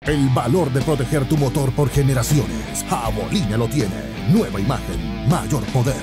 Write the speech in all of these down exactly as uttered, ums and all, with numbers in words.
El valor de proteger tu motor por generaciones. Jabolina lo tiene. Nueva imagen, mayor poder.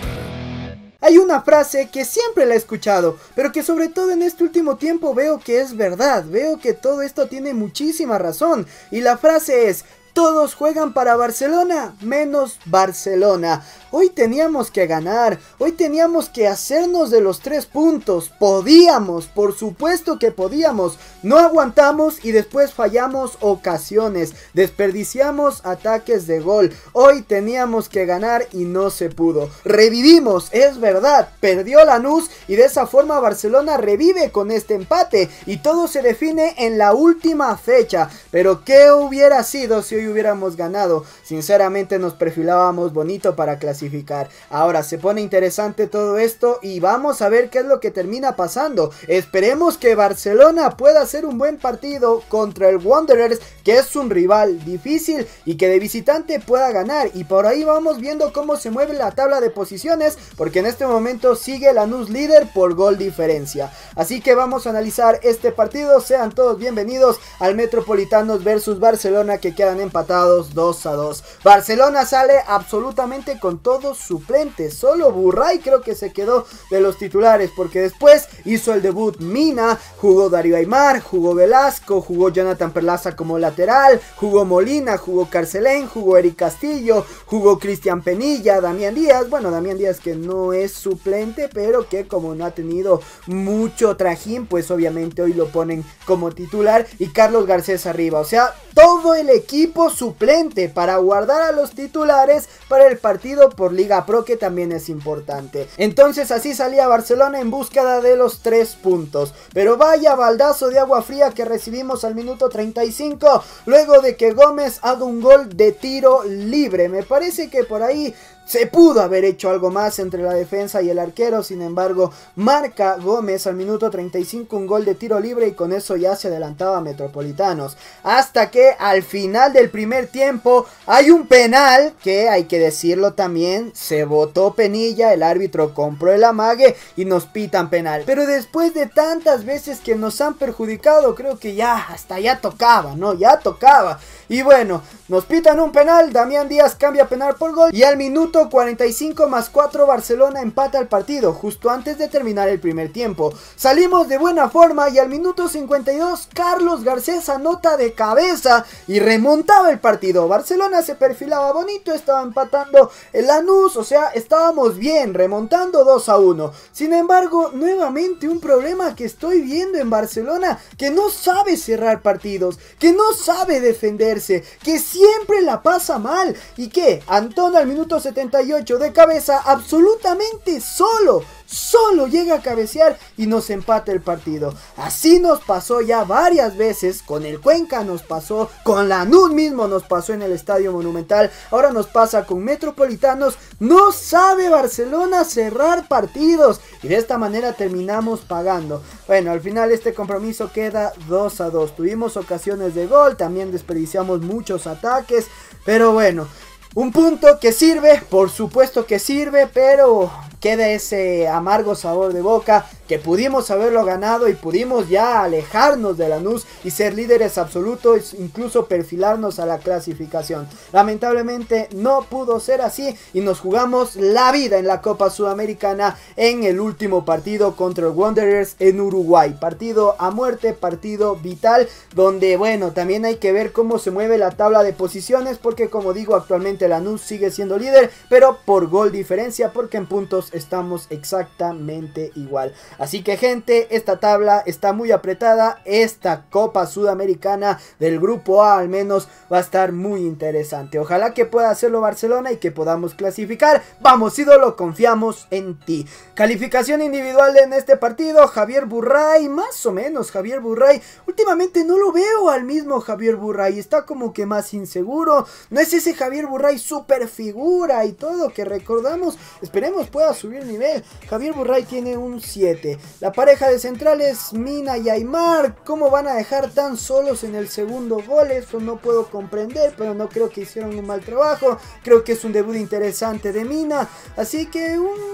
Hay una frase que siempre la he escuchado, pero que sobre todo en este último tiempo veo que es verdad. Veo que todo esto tiene muchísima razón. Y la frase es: todos juegan para Barcelona, menos Barcelona. Hoy teníamos que ganar, hoy teníamos que hacernos de los tres puntos. Podíamos, por supuesto que podíamos. No aguantamos y después fallamos ocasiones. Desperdiciamos ataques de gol. Hoy teníamos que ganar y no se pudo. Revivimos, es verdad. Perdió Lanús y de esa forma Barcelona revive con este empate. Y todo se define en la última fecha. Pero ¿qué hubiera sido si hoy hubiéramos ganado? Sinceramente nos perfilábamos bonito para clasificar. Ahora se pone interesante todo esto y vamos a ver qué es lo que termina pasando. Esperemos que Barcelona pueda hacer un buen partido contra el Wanderers, que es un rival difícil, y que de visitante pueda ganar. Y por ahí vamos viendo cómo se mueve la tabla de posiciones, porque en este momento sigue Lanús líder por gol diferencia. Así que vamos a analizar este partido. Sean todos bienvenidos al Metropolitanos versus Barcelona, que quedan empatados dos a dos. Barcelona sale absolutamente con todo todos suplentes, solo Burray creo que se quedó de los titulares, porque después hizo el debut Mina, jugó Darío Aimar, jugó Velasco, jugó Jonathan Perlaza como lateral, jugó Molina, jugó Carcelén, jugó Eric Castillo, jugó Cristian Penilla, Damián Díaz, bueno Damián Díaz que no es suplente, pero que como no ha tenido mucho trajín, pues obviamente hoy lo ponen como titular, y Carlos Garcés arriba, o sea, todo el equipo suplente para guardar a los titulares para el partido por Liga Pro, que también es importante. Entonces así salía Barcelona en búsqueda de los tres puntos. Pero vaya baldazo de agua fría que recibimos al minuto treinta y cinco, luego de que Gómez haga un gol de tiro libre. Me parece que por ahí se pudo haber hecho algo más entre la defensa y el arquero. Sin embargo, marca Gómez al minuto treinta y cinco un gol de tiro libre, y con eso ya se adelantaba a Metropolitanos. Hasta que al final del primer tiempo hay un penal que, hay que decirlo también, se votó Penilla, el árbitro compró el amague y nos pitan penal. Pero después de tantas veces que nos han perjudicado, creo que ya hasta ya tocaba, ¿no? Ya tocaba. Y bueno, nos pitan un penal, Damián Díaz cambia penal por gol, y al minuto cuarenta y cinco más cuatro Barcelona empata el partido, justo antes de terminar el primer tiempo. Salimos de buena forma y al minuto cincuenta y dos Carlos Garcés anota de cabeza y remontaba el partido. Barcelona se perfilaba bonito, estaba empatando el Lanús, o sea, estábamos bien, remontando dos a uno. Sin embargo, nuevamente un problema que estoy viendo en Barcelona, que no sabe cerrar partidos, que no sabe defenderse, que siempre la pasa mal, y que Antón al minuto setenta y ocho de cabeza, absolutamente solo, solo llega a cabecear y nos empata el partido. Así nos pasó ya varias veces, con el Cuenca nos pasó, con Lanús mismo nos pasó en el Estadio Monumental, ahora nos pasa con Metropolitanos. No sabe Barcelona cerrar partidos y de esta manera terminamos pagando. Bueno, al final este compromiso queda dos a dos. Tuvimos ocasiones de gol, también desperdiciamos muchos ataques, pero bueno, un punto que sirve, por supuesto que sirve, pero queda ese amargo sabor de boca, que pudimos haberlo ganado y pudimos ya alejarnos de Lanús y ser líderes absolutos, incluso perfilarnos a la clasificación. Lamentablemente no pudo ser así y nos jugamos la vida en la Copa Sudamericana en el último partido contra el Wanderers en Uruguay. Partido a muerte, partido vital, donde bueno, también hay que ver cómo se mueve la tabla de posiciones, porque como digo, actualmente Lanús sigue siendo líder, pero por gol diferencia, porque en puntos estamos exactamente igual. Así que gente, esta tabla está muy apretada, esta Copa Sudamericana del grupo A al menos va a estar muy interesante. Ojalá que pueda hacerlo Barcelona y que podamos clasificar. Vamos ídolo, confiamos en ti. Calificación individual en este partido, Javier Burray, más o menos Javier Burray. Últimamente no lo veo al mismo Javier Burray, está como que más inseguro, no es ese Javier Burray super figura y todo que recordamos. Esperemos pueda subir nivel. Javier Burray tiene un siete. La pareja de centrales, Mina y Aimar, ¿cómo van a dejar tan solos en el segundo gol? Eso no puedo comprender, pero no creo que hicieron un mal trabajo. Creo que es un debut interesante de Mina, así que un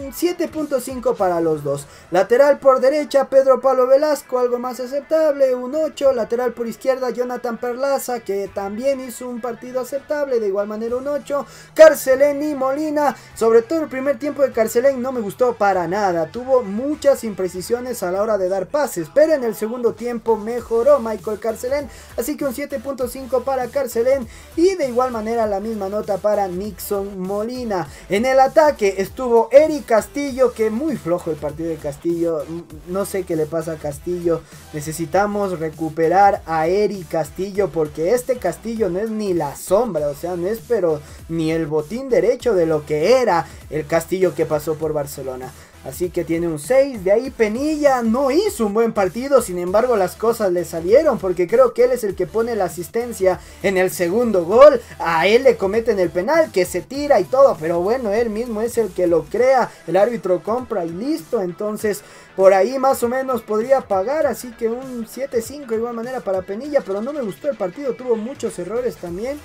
un siete punto cinco para los dos. Lateral por derecha, Pedro Pablo Velasco, algo más aceptable, un ocho. Lateral por izquierda, Jonathan Perlaza, que también hizo un partido aceptable, de igual manera un ocho. Carcelén y Molina, sobre todo el primer tiempo de Carcelén no me gustó para nada, tuvo muchas imprecisiones a la hora de dar pases, pero en el segundo tiempo mejoró Michael Carcelén, así que un siete punto cinco para Carcelén y de igual manera la misma nota para Nixon Molina. En el ataque estuvo Eric Castillo, que muy flojo el partido de Castillo, no sé qué le pasa a Castillo, necesitamos recuperar a Eric Castillo porque este Castillo no es ni la sombra, o sea, no es pero ni el botín derecho de lo que era el Castillo que pasó por Barcelona. Así que tiene un seis, de ahí Penilla no hizo un buen partido, sin embargo las cosas le salieron porque creo que él es el que pone la asistencia en el segundo gol, a él le cometen el penal que se tira y todo, pero bueno, él mismo es el que lo crea, el árbitro compra y listo, entonces por ahí más o menos podría pagar, así que un siete cinco de igual manera para Penilla, pero no me gustó el partido, tuvo muchos errores también.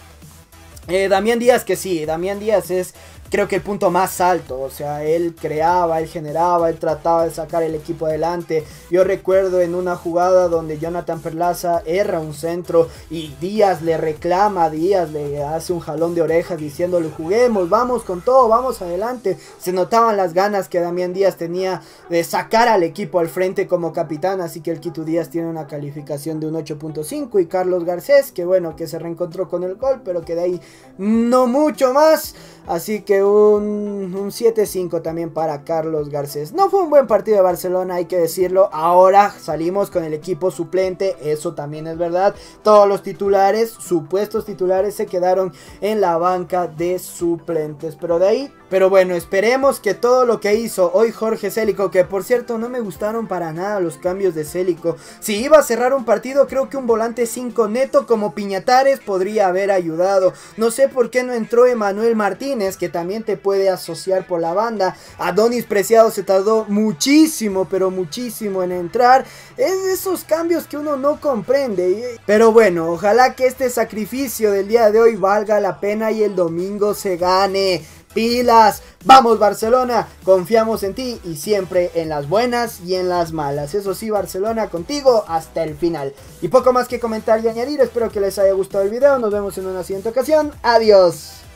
Eh, Damián Díaz, que sí, Damián Díaz es creo que el punto más alto, o sea, él creaba, él generaba, él trataba de sacar el equipo adelante. Yo recuerdo en una jugada donde Jonathan Perlaza erra un centro y Díaz le reclama, Díaz le hace un jalón de orejas diciéndole juguemos, vamos con todo, vamos adelante. Se notaban las ganas que Damián Díaz tenía de sacar al equipo al frente como capitán, así que el Quito Díaz tiene una calificación de un ocho punto cinco y Carlos Garcés, que bueno, que se reencontró con el gol, pero que de ahí no mucho más. Así que un, un siete cinco también para Carlos Garcés. No fue un buen partido de Barcelona, hay que decirlo. Ahora salimos con el equipo suplente, eso también es verdad. Todos los titulares, supuestos titulares, se quedaron en la banca de suplentes. Pero de ahí, pero bueno, esperemos que todo lo que hizo hoy Jorge Célico, que por cierto no me gustaron para nada los cambios de Célico. Si iba a cerrar un partido, creo que un volante cinco neto como Piñatares podría haber ayudado. No sé por qué no entró Emanuel Martínez, que también te puede asociar por la banda. Adonis Preciado se tardó muchísimo, pero muchísimo en entrar. Es de esos cambios que uno no comprende. Pero bueno, ojalá que este sacrificio del día de hoy valga la pena y el domingo se gane. Pilas, vamos Barcelona, confiamos en ti y siempre en las buenas y en las malas. Eso sí, Barcelona contigo hasta el final. Y poco más que comentar y añadir, espero que les haya gustado el video, nos vemos en una siguiente ocasión, adiós.